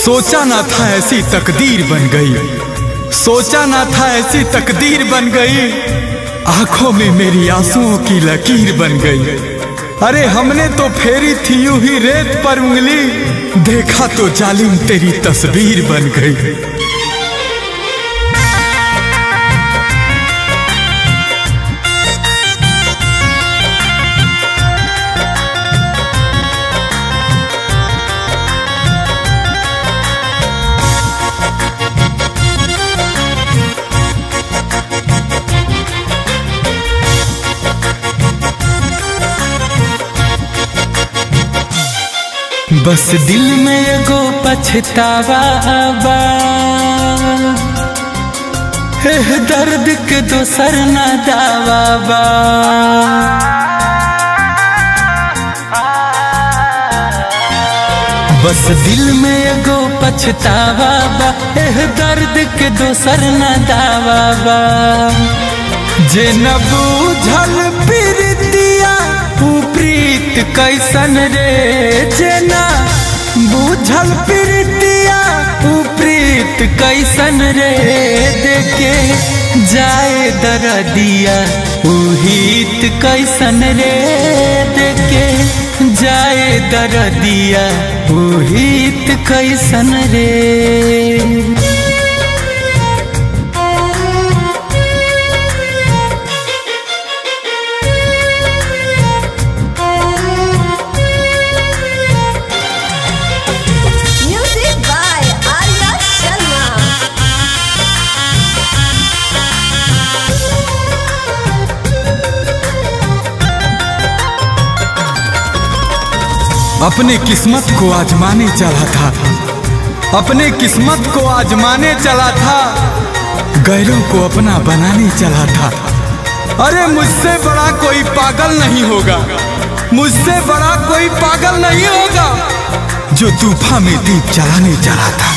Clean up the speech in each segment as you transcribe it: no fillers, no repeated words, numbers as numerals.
सोचा ना था ऐसी तकदीर बन गई, सोचा ना था ऐसी तकदीर बन गई, आंखों में मेरी आंसुओं की लकीर बन गई। अरे हमने तो फेरी थी यूं ही रेत पर उंगली, देखा तो जालिम तेरी तस्वीर बन गई। बस दिल में एगो पछतावा बा, दर्द के दोसर ना दावा बा। बस दिल में एगो पछतावा बा, दर्द के दोसर ना दावा बा। जे न बूझल प्रीतिया प्रीत कैसन रे, जे न बूझल प्रीतिया प्रीत कैसन रे, देखे जाए दरदिया हित कैसन रे, देखे जाए दरदिया हित कैसन रे। अपने किस्मत को आजमाने चला था, अपने किस्मत को आजमाने चला था, गैरों को अपना बनाने चला था। अरे मुझसे बड़ा कोई पागल नहीं होगा, मुझसे बड़ा कोई पागल नहीं होगा, जो तूफान में दीप जलाने चला था।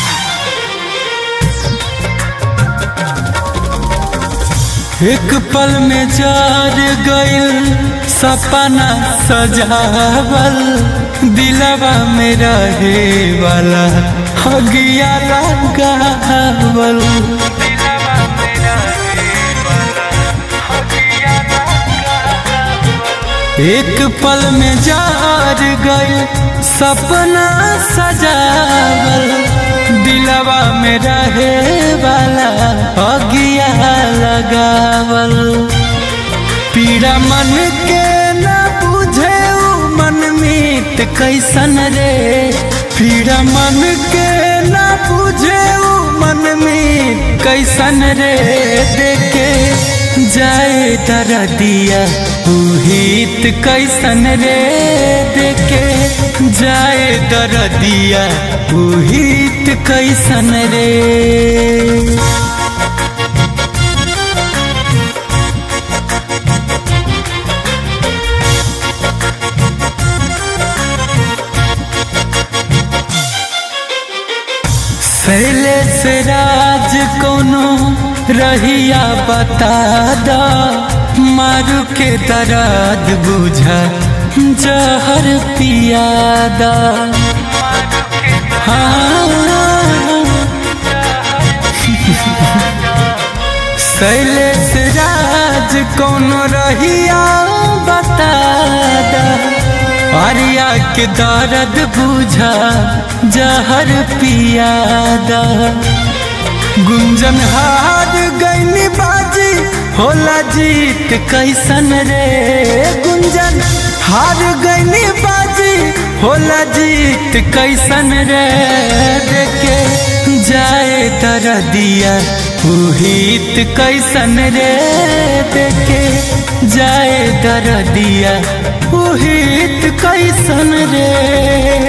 एक पल में जार गइल सपना सजावल, दिलवा में रहे वाला हगिया लगावल। एक पल में जार गइल सपना सजावल, दिलवा में रहे वाला हगिया लगावल। पीड़ा मन के न बुझे मन मीत कैसन रे, पीड़ा मन के न बुझे मन मीत कैसन रे, देखे जाए दरदिया हित कैसन रे, देखे जाए दरदिया हित कैसन रे। शैलेश राज कोनो रहिया बता दा, मारू के दर्द बुझा जहर पियादा। शैलेश राज कोनो रहिया बता दा, आर्या के दर्द बुझा जहर पियादा। गुंजन हार गईनी बाजी होला जीत कैसन रे, गुंजन हार गईनी बाजी होला जीत कैसन रे, देखे जाए दरदिया हित कैसन रे, देखे जाए दरदिया हित कैसन रे।